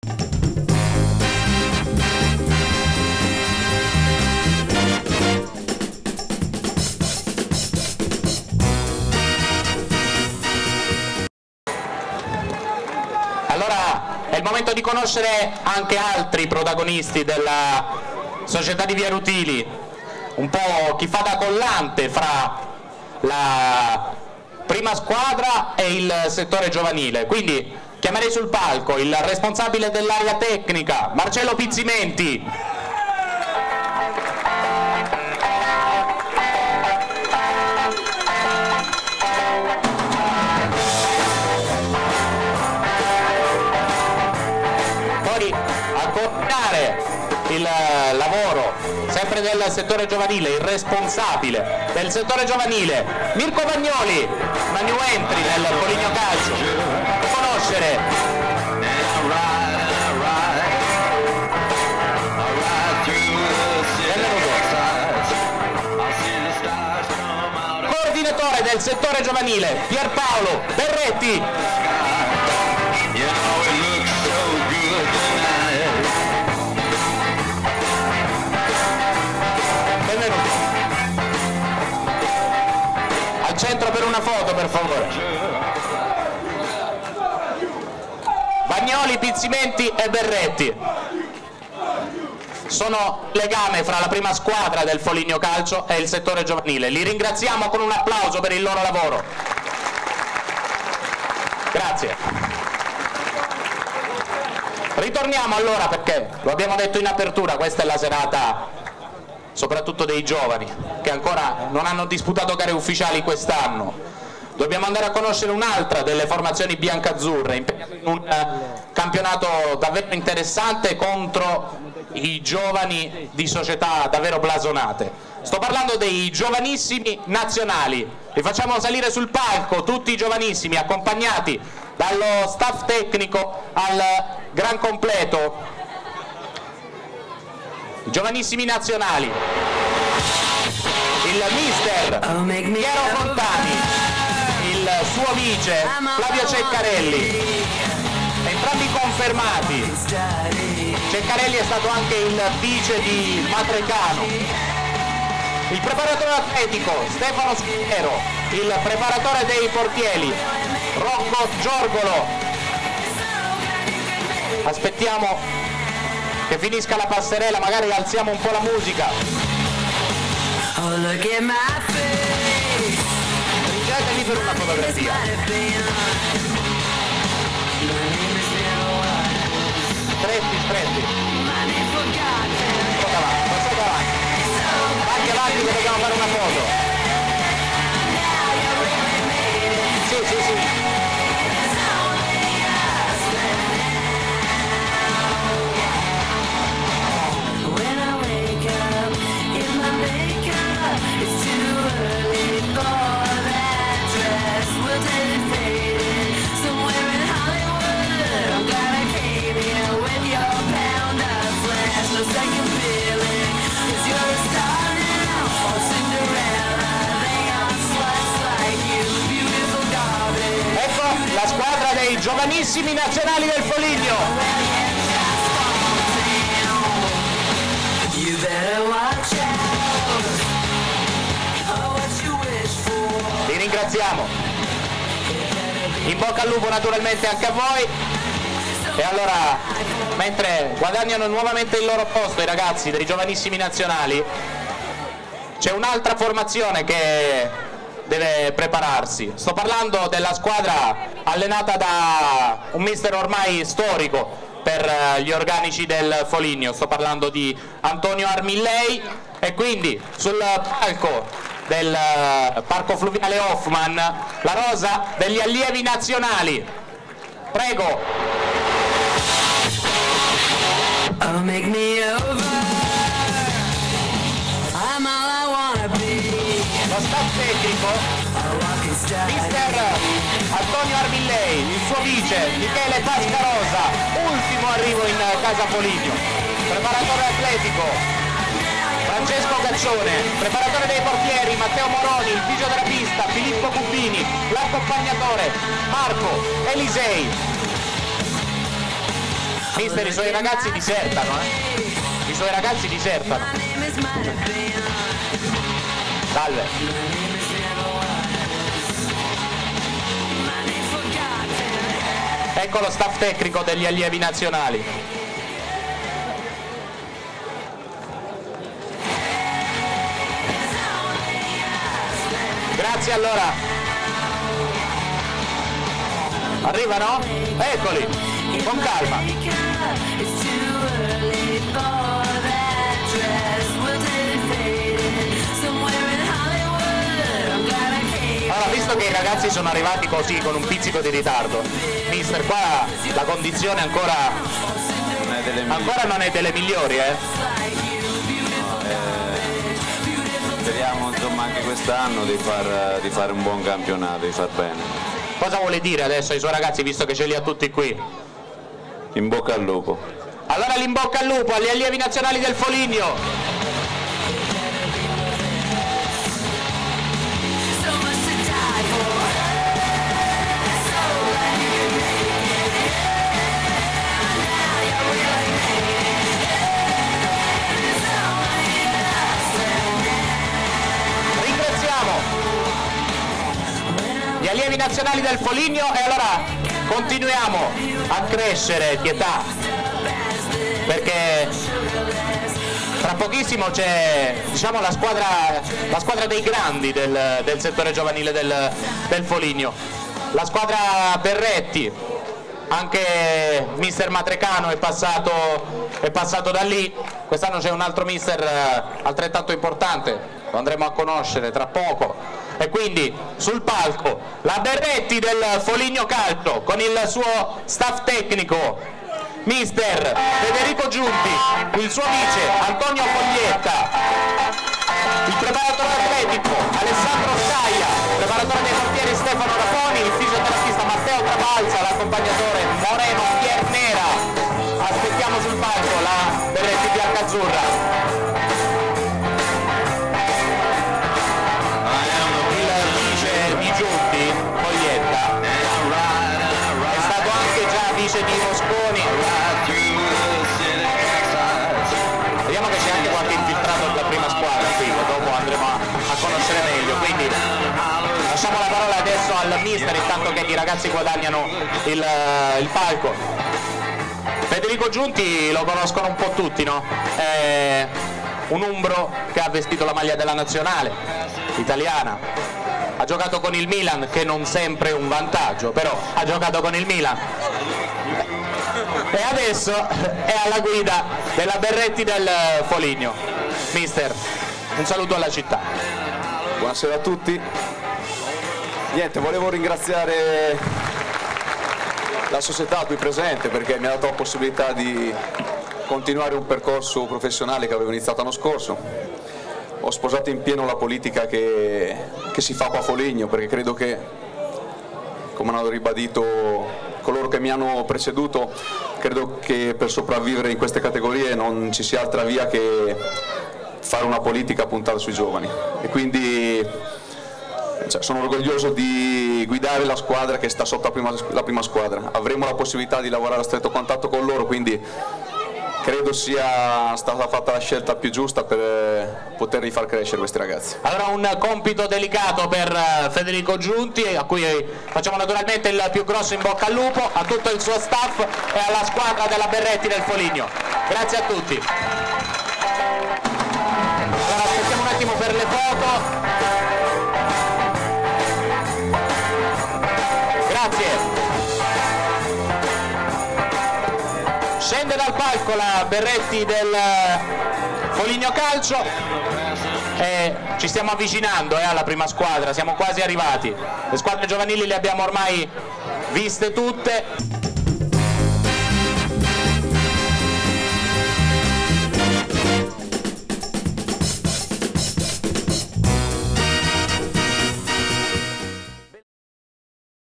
Allora è il momento di conoscere anche altri protagonisti della società di Via Rutili, un po' chi fa da collante fra la prima squadra e il settore giovanile. Quindi chiamerei sul palco il responsabile dell'area tecnica, Marcello Pizzimenti. A coordinare il lavoro sempre del settore giovanile, il responsabile del settore giovanile, Mirko Bagnoli, una new entry nel Foligno Calcio. Conoscere coordinatore del settore giovanile, Pierpaolo Berretti. Al centro per una foto, per favore. Bagnoli, Pizzimenti e Berretti sono il legame fra la prima squadra del Foligno Calcio e il settore giovanile. Li ringraziamo con un applauso per il loro lavoro. Grazie. Ritorniamo allora, perché lo abbiamo detto in apertura, questa è la serata soprattutto dei giovani che ancora non hanno disputato gare ufficiali quest'anno. Dobbiamo andare a conoscere un'altra delle formazioni biancazzurre impegnate in un campionato davvero interessante contro i giovani di società davvero blasonate. Sto parlando dei giovanissimi nazionali. Li facciamo salire sul palco, tutti i giovanissimi, accompagnati dallo staff tecnico al gran completo. I giovanissimi nazionali, il mister Piero Fontani, il suo vice Flavio Ceccarelli, entrambi confermati. Ceccarelli è stato anche il vice di Matrecano, il preparatore atletico Stefano Schiero, il preparatore dei portieri Rocco Giorgolo. Aspettiamo che finisca la passerella, magari alziamo un po' la musica. Iniziate lì per una fotografia. Stretti, stretti. Passate avanti. Avanti, avanti che dobbiamo fare una foto. Sì, sì, sì. La squadra dei giovanissimi nazionali del Foligno. Vi ringraziamo. In bocca al lupo naturalmente anche a voi. E allora, mentre guadagnano nuovamente il loro posto i ragazzi dei giovanissimi nazionali, c'è un'altra formazione che deve prepararsi. Sto parlando della squadra allenata da un mister ormai storico per gli organici del Foligno. Sto parlando di Antonio Armillei, e quindi sul palco del Parco Fluviale Hoffman la rosa degli allievi nazionali. Prego. Oh, make me over. I'm all I wanna be. Lo staff tecnico, mister Antonio Armillei, il suo vice Michele Pascarosa, ultimo arrivo in casa Foligno, preparatore atletico Francesco Gaccione, preparatore dei portieri Matteo Moroni, il fisioterapista Filippo Cubini, l'accompagnatore Marco Elisei. Mister, i suoi ragazzi disertano, I suoi ragazzi disertano. Salve. Ecco lo staff tecnico degli allievi nazionali. Grazie allora. Arrivano? Eccoli, con calma. Allora, visto che i ragazzi sono arrivati così con un pizzico di ritardo, mister, qua la condizione ancora non è delle migliori, Speriamo insomma anche quest'anno di fare un buon campionato, di far bene. Cosa vuole dire adesso ai suoi ragazzi, visto che ce li ha tutti qui? In bocca al lupo. Allora l'in bocca al lupo agli allievi nazionali del Foligno. Gli allievi nazionali del Foligno, e allora continuiamo a crescere di età, perché tra pochissimo c'è, diciamo, la squadra dei grandi del settore giovanile del Foligno, la squadra Berretti. Anche mister Matrecano è passato da lì. Quest'anno c'è un altro mister altrettanto importante, lo andremo a conoscere tra poco. E quindi sul palco la Berretti del Foligno Calcio con il suo staff tecnico, mister Federico Giunti, il suo vice Antonio Foglietta, il preparatore atletico Alessandro Scaia, il preparatore dei portieri Stefano Rafoni, il fisioterapista Matteo Trabalza, l'accompagnatore Moreno Piernera. Aspettiamo sul palco la Berretti biancazzurra. Di Mosconi. Vediamo che c'è anche qualche infiltrato della prima squadra qui, che dopo andremo a conoscere meglio, quindi lasciamo la parola adesso al mister intanto che i ragazzi guadagnano il palco. Federico Giunti lo conoscono un po' tutti, no? È un umbro che ha vestito la maglia della nazionale italiana, ha giocato con il Milan, che non sempre è un vantaggio, però ha giocato con il Milan. E adesso è alla guida della Berretti del Foligno. Mister, un saluto alla città. Buonasera a tutti. Niente, volevo ringraziare la società qui presente perché mi ha dato la possibilità di continuare un percorso professionale che avevo iniziato l'anno scorso. Ho sposato in pieno la politica che si fa qua a Foligno, perché credo che, come hanno ribadito coloro che mi hanno preceduto, credo che per sopravvivere in queste categorie non ci sia altra via che fare una politica puntata sui giovani. E quindi sono orgoglioso di guidare la squadra che sta sotto la prima squadra. Avremo la possibilità di lavorare a stretto contatto con loro, quindi credo sia stata fatta la scelta più giusta per poterli far crescere questi ragazzi. Allora un compito delicato per Federico Giunti, a cui facciamo naturalmente il più grosso in bocca al lupo, a tutto il suo staff e alla squadra della Berretti del Foligno. Grazie a tutti. Allora aspettiamo un attimo per le foto. Grazie. Scende dal palco la Berretti del Foligno Calcio e ci stiamo avvicinando alla prima squadra, siamo quasi arrivati. Le squadre giovanili le abbiamo ormai viste tutte.